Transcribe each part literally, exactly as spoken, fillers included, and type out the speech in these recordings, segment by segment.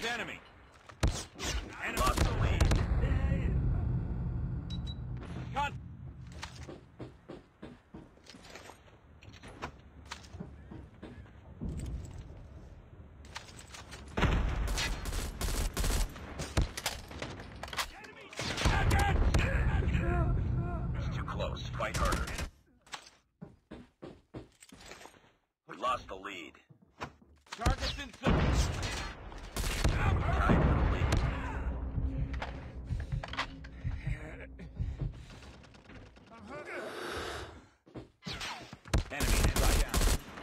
with enemy. And lost the lead. Con It's too close. Fight harder. We lost the lead. targets in sight. Tied for the lead. Enemy strike down.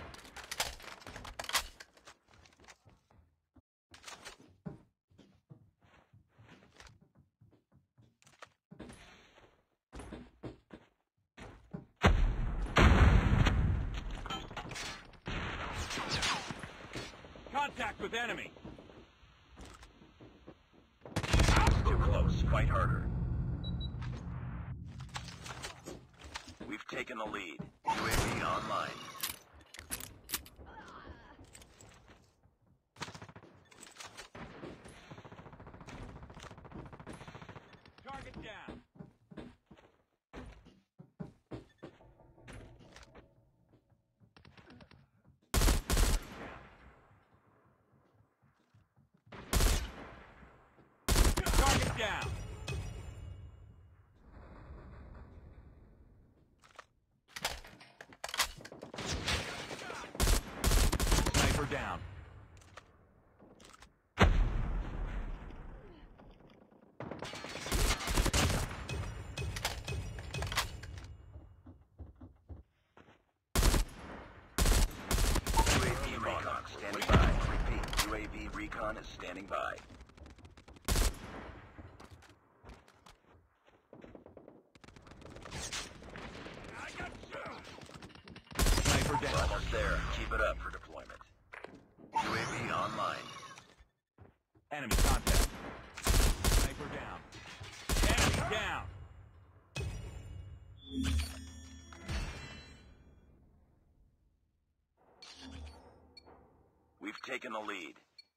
Contact with enemy. Too close. Fight harder. We've taken the lead. U A V online. Target down. Target down. Sniper down. U A V recon standing by. Repeat. U A V recon is standing by. Sniper We're down. almost there. Keep it up for deployment. U A V online. Enemy contact. Sniper down. Enemy down. We've taken the lead.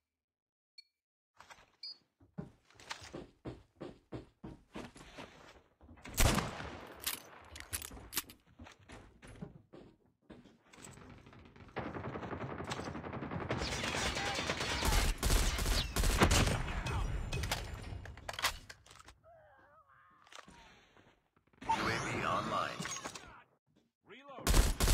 U A V online. Reload.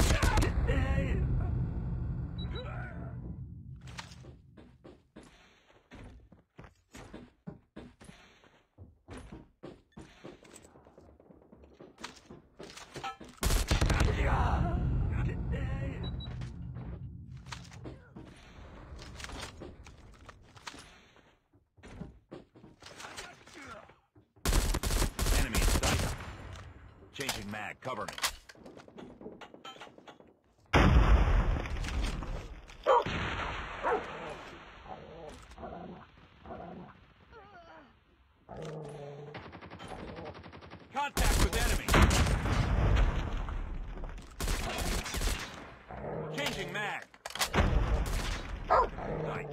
Enemy in sight. Changing mag. Cover me. Contact with enemy. Changing mag. Sight.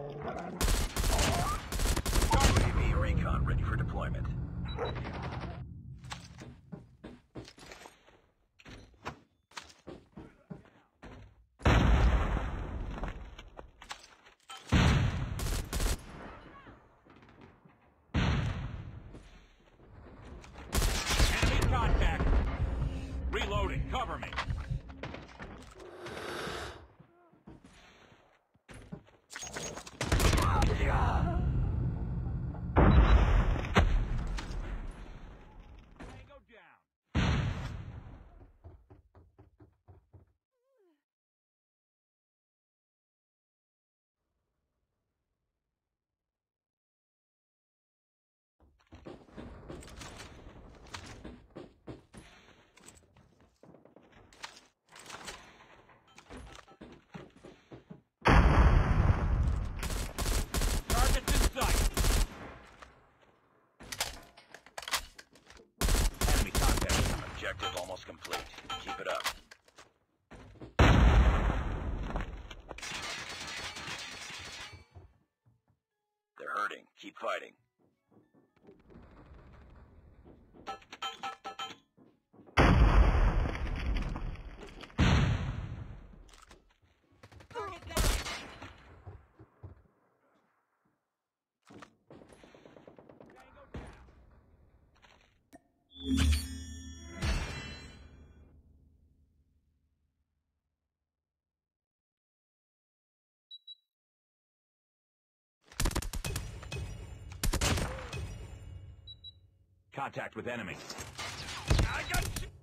U A V recon ready for deployment. Enemy contact. Keep fighting. Contact with enemy. I got you.